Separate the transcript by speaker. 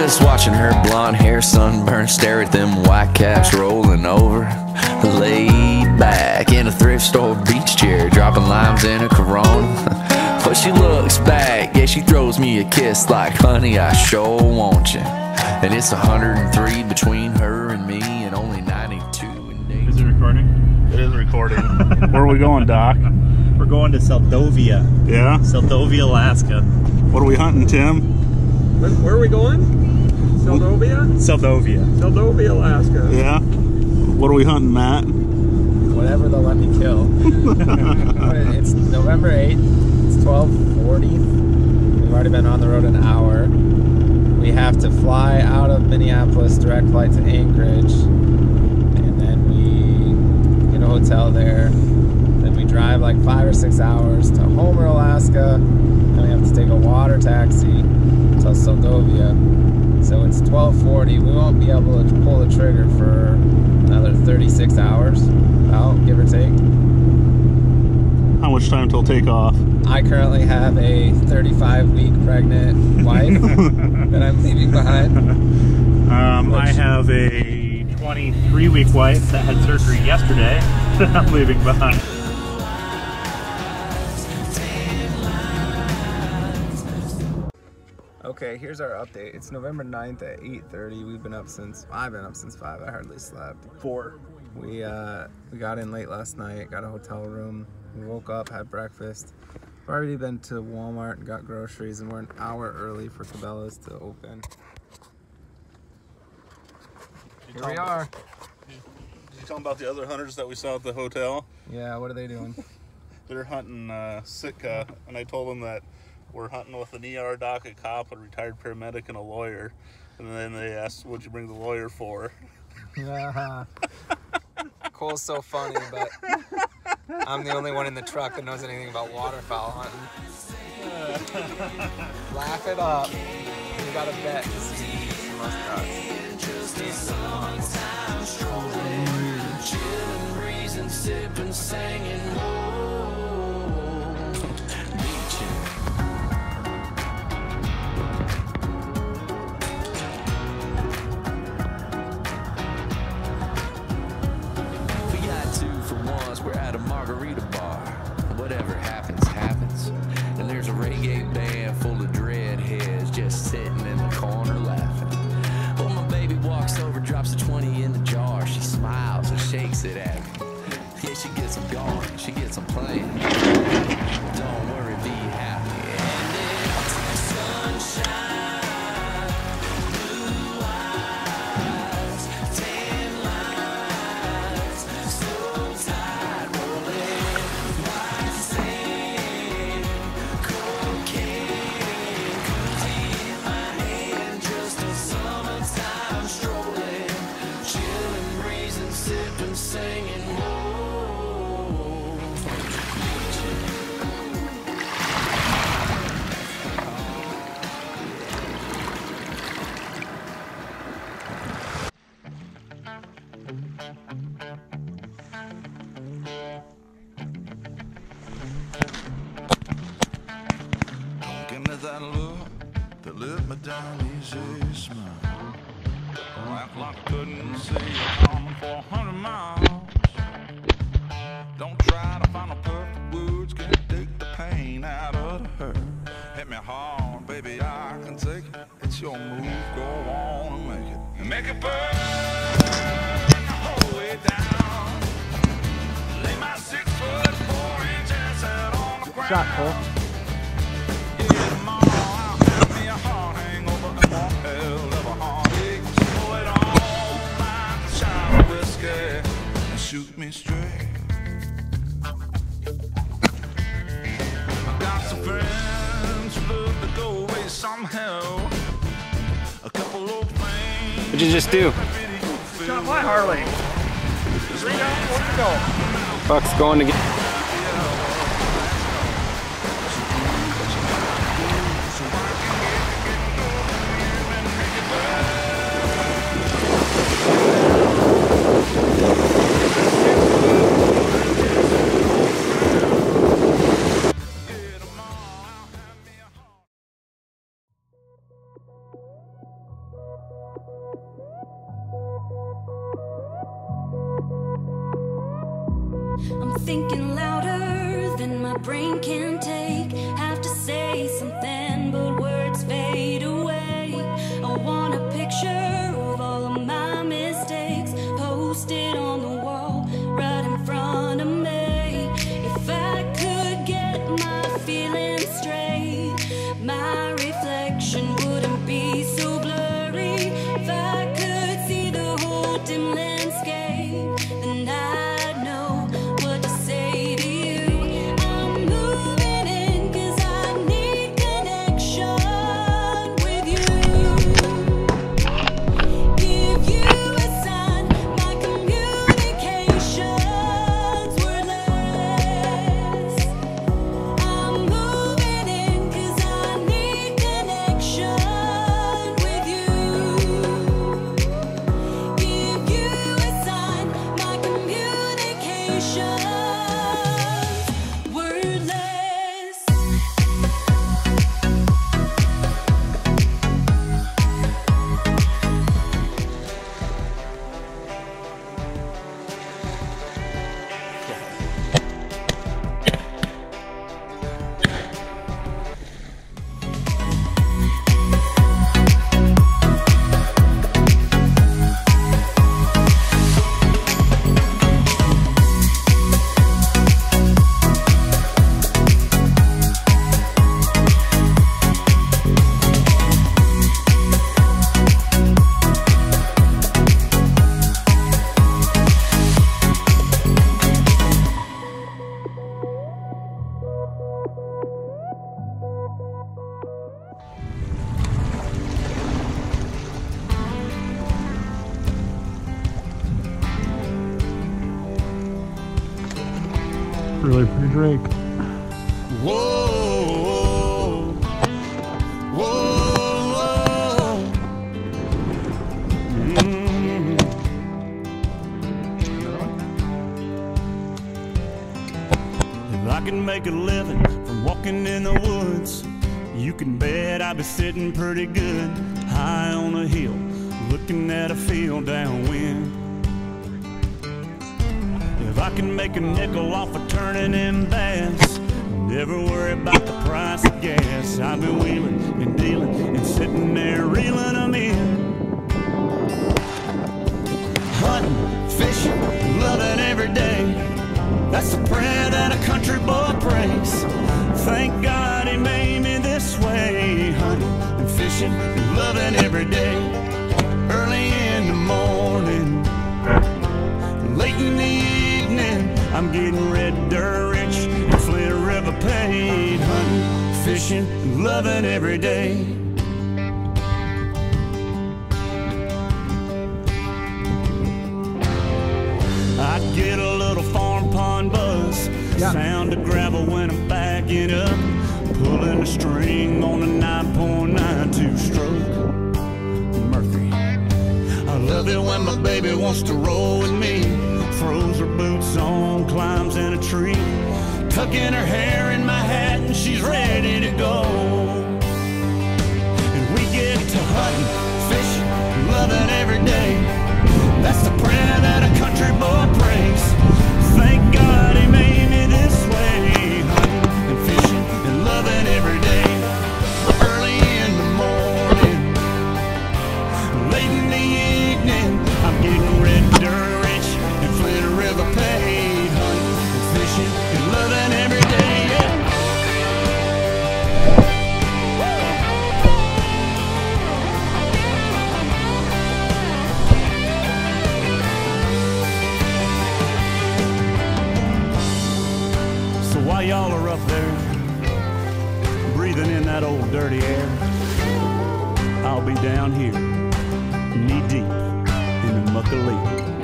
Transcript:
Speaker 1: Just watching her blonde hair sunburn stare at them white caps rolling over. Laid back in a thrift store beach chair, dropping limes in a Corona. But she looks back, yeah, she throws me a kiss like, honey, I sure want you. And it's 103 between her and me, and only 92 in danger.
Speaker 2: Is it recording?
Speaker 3: It is recording. Where are we going, Doc?
Speaker 2: We're going to Seldovia.
Speaker 3: Yeah?
Speaker 2: Seldovia, Alaska.
Speaker 3: What are we hunting, Tim?
Speaker 4: Where are we going? Seldovia?
Speaker 2: Seldovia.
Speaker 4: Seldovia, Alaska.
Speaker 3: Yeah? What are we hunting, Matt?
Speaker 5: Whatever they'll let me kill. It's November 8th. It's 12:40. We've already been on the road an hour. We have to fly out of Minneapolis, direct flight to Anchorage, and then we get a hotel there. Then we drive like 5 or 6 hours to Homer, Alaska. Then we have to take a water taxi to Seldovia. So it's 12:40. We won't be able to pull the trigger for another 36 hours, about, give or take.
Speaker 3: How much time till takeoff?
Speaker 5: I currently have a 35-week pregnant wife that I'm leaving behind.
Speaker 2: I have a 23-week wife that had surgery yesterday that I'm leaving behind.
Speaker 5: Okay, here's our update. It's November 9th at 8:30. I've been up since 5. I hardly slept.
Speaker 2: 4.
Speaker 5: We got in late last night, got a hotel room. We woke up, had breakfast. We've already been to Walmart and got groceries, and we're an hour early for Cabela's to open. Here we are.
Speaker 3: Did you tell them about the other hunters that we saw at the hotel?
Speaker 5: Yeah, what are they doing?
Speaker 3: They're hunting Sitka, and I told them that we're hunting with an ER doc, a cop, a retired paramedic, and a lawyer. And then they asked, what'd you bring the lawyer for?
Speaker 5: Yeah. Cole's so funny, but I'm the only one in the truck that knows anything about waterfowl hunting. Laugh it up. You got a bet to see some muskrats.
Speaker 1: We're at a margarita bar. Whatever happens, happens. And there's a reggae band full of dreadheads just sitting in the corner laughing. Well, my baby walks over, drops a 20 in the jar. She smiles and shakes it at me. Yeah, she gets them going, she gets them playing. Don't worry, be happy. And it's sunshine.
Speaker 6: That look that lit me down easy smile. Act like I couldn't see you coming for 100 miles. Don't try to find a perfect words, can't take the pain out of the hurt. Hit me hard, baby, I can take it. It's your move, go on and make it. And make it burn the whole way down. Lay my 6'4" head on the ground.
Speaker 5: Shot, Cole.
Speaker 6: Shoot me straight. I got some friends who love to go away somehow. A couple old things.
Speaker 5: What'd you just do?
Speaker 4: Shot my Harley. Where'd it go?
Speaker 5: Buck's going to get.
Speaker 7: thinking louder than my brain can take. Have to say something, but words fade away. I want a picture of all of my mistakes, posted on the wall right in front of me. If I could get my feelings straight, my reflection wouldn't be so blurry. If I could see the whole dim landscape, then I'd know what to say to you. I'm moving in 'cause I need connection with you. Give you a sign, my communication's wordless. I'm moving in 'cause I need connection with you. Give you a sign, my communication's wordless.
Speaker 2: Really pretty drake.
Speaker 6: Whoa, whoa,
Speaker 8: If I can make a living from walking in the woods, you can bet I'd be sitting pretty good high on a hill, looking at a field downwind. If I can make a nickel off of turning in bass, never worry about the price of gas. I've been wheeling and dealing and sitting there reeling them in. Hunting, fishing, loving every day. That's the prayer that a country boy prays. Thank God he made me this way. Hunting and fishing and loving every day. Early in the morning, late in the evening, I'm getting red dirt rich and Flint River paid. Hunting, fishing, and loving every day. I get a little farm pond buzz, sound of gravel when I'm backing up, pulling a string on a 9.92 stroke Murphy. I love it when my baby wants to roll with me, throws her boots on, climbs in a tree, tucking her hair in my hat and she's ready to go. And we get to hunting, fishing, loving every day. That's the prayer that a country boy prays. Thank God he made me this way. Hunting and fishing and loving every day. Early in the morning, late in the evening, I'm getting red dirt rich and Flint River paid. Hunting and fishing and loving every day. Yeah. While y'all are up there, breathing in that old dirty air, I'll be down here, knee deep in the muck of leaf.